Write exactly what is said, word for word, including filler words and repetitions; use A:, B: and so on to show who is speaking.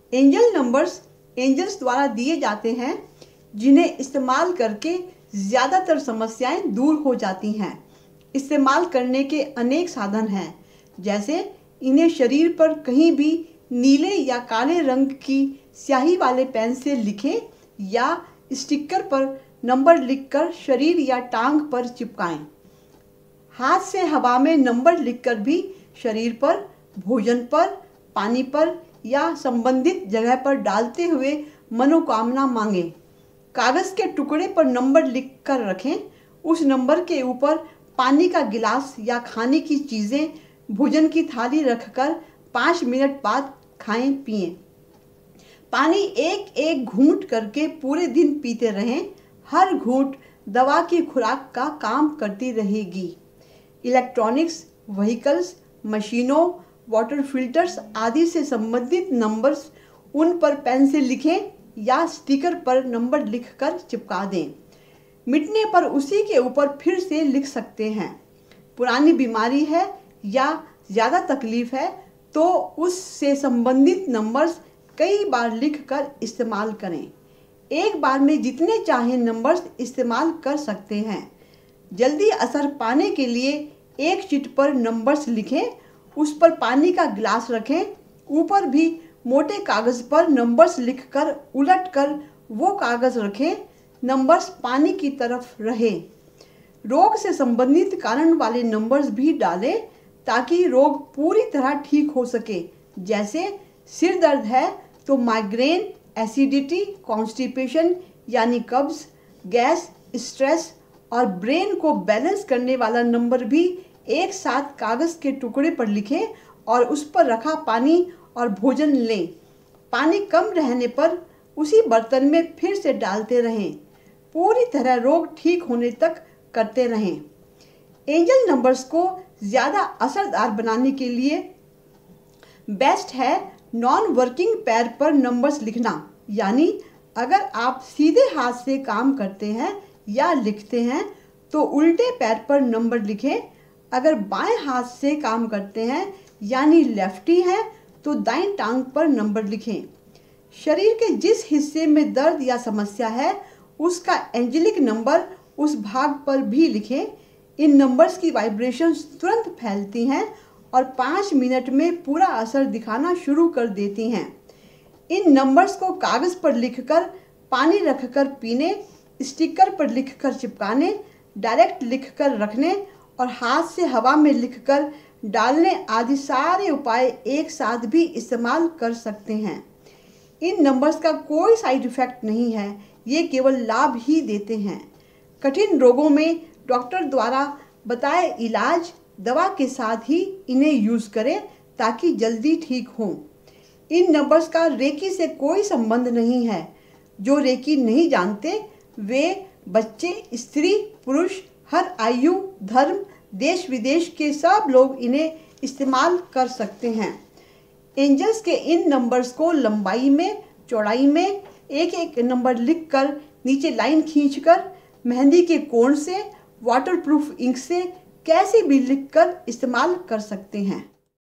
A: Angel numbers angels द्वारा दिए जाते हैं, जिन्हें इस्तेमाल करके ज़्यादातर समस्याएं दूर हो जाती हैं। इस्तेमाल करने के अनेक साधन हैं, जैसे इन्हें शरीर पर कहीं भी नीले या काले रंग की स्याही वाले पेन से लिखें या स्टिकर पर नंबर लिखकर शरीर या टांग पर चिपकाएं। हाथ से हवा में नंबर लिखकर भी शरीर पर, भोजन पर, पानी पर या संबंधित जगह पर डालते हुए मनोकामना मांगें। कागज़ के टुकड़े पर नंबर लिख कर रखें। उस नंबर के ऊपर पानी का गिलास या खाने की चीज़ें, भोजन की थाली रखकर पाँच मिनट बाद खाएं पिएं। पानी एक एक घूंट करके पूरे दिन पीते रहें। हर घूंट दवा की खुराक का काम करती रहेगी। इलेक्ट्रॉनिक्स, व्हीकल्स, मशीनों, वाटर फिल्टर्स आदि से संबंधित नंबर्स उन पर पेन से लिखें या स्टिकर पर नंबर लिखकर चिपका दें। मिटने पर उसी के ऊपर फिर से लिख सकते हैं। पुरानी बीमारी है या ज़्यादा तकलीफ है तो उससे संबंधित नंबर्स कई बार लिखकर इस्तेमाल करें। एक बार में जितने चाहे नंबर्स इस्तेमाल कर सकते हैं। जल्दी असर पाने के लिए एक शीट पर नंबर्स लिखें, उस पर पानी का गिलास रखें, ऊपर भी मोटे कागज़ पर नंबर्स लिखकर उलटकर वो कागज़ रखें। नंबर्स पानी की तरफ रहें। रोग से संबंधित कारण वाले नंबर्स भी डालें ताकि रोग पूरी तरह ठीक हो सके। जैसे सिर दर्द है तो माइग्रेन, एसिडिटी, कॉन्स्टिपेशन यानी कब्ज, गैस, स्ट्रेस और ब्रेन को बैलेंस करने वाला नंबर भी एक साथ कागज़ के टुकड़े पर लिखें और उस पर रखा पानी और भोजन लें। पानी कम रहने पर उसी बर्तन में फिर से डालते रहें। पूरी तरह रोग ठीक होने तक करते रहें। एंजल नंबर्स को ज़्यादा असरदार बनाने के लिए बेस्ट है नॉन वर्किंग पैर पर नंबर्स लिखना। यानी अगर आप सीधे हाथ से काम करते हैं या लिखते हैं तो उल्टे पैर पर नंबर लिखें। अगर बाएं हाथ से काम करते हैं यानी लेफ्टी हैं तो दाईं टांग पर नंबर लिखें। शरीर के जिस हिस्से में दर्द या समस्या है उसका एंजेलिक नंबर उस भाग पर भी लिखें। इन नंबर्स की वाइब्रेशंस तुरंत फैलती हैं और पाँच मिनट में पूरा असर दिखाना शुरू कर देती हैं। इन नंबर्स को कागज़ पर लिखकर पानी रखकर पीने, स्टिकर पर लिखकर चिपकाने, डायरेक्ट लिखकर रखने और हाथ से हवा में लिखकर डालने आदि सारे उपाय एक साथ भी इस्तेमाल कर सकते हैं। इन नंबर्स का कोई साइड इफ़ेक्ट नहीं है, ये केवल लाभ ही देते हैं। कठिन रोगों में डॉक्टर द्वारा बताए इलाज दवा के साथ ही इन्हें यूज़ करें ताकि जल्दी ठीक हों। इन नंबर्स का रेकी से कोई संबंध नहीं है। जो रेकी नहीं जानते वे बच्चे, स्त्री, पुरुष, हर आयु, धर्म, देश विदेश के सब लोग इन्हें इस्तेमाल कर सकते हैं। एंजल्स के इन नंबर्स को लंबाई में, चौड़ाई में एक एक नंबर लिखकर नीचे लाइन खींचकर मेहंदी के कोण से, वाटरप्रूफ इंक से कैसे भी लिखकर इस्तेमाल कर सकते हैं।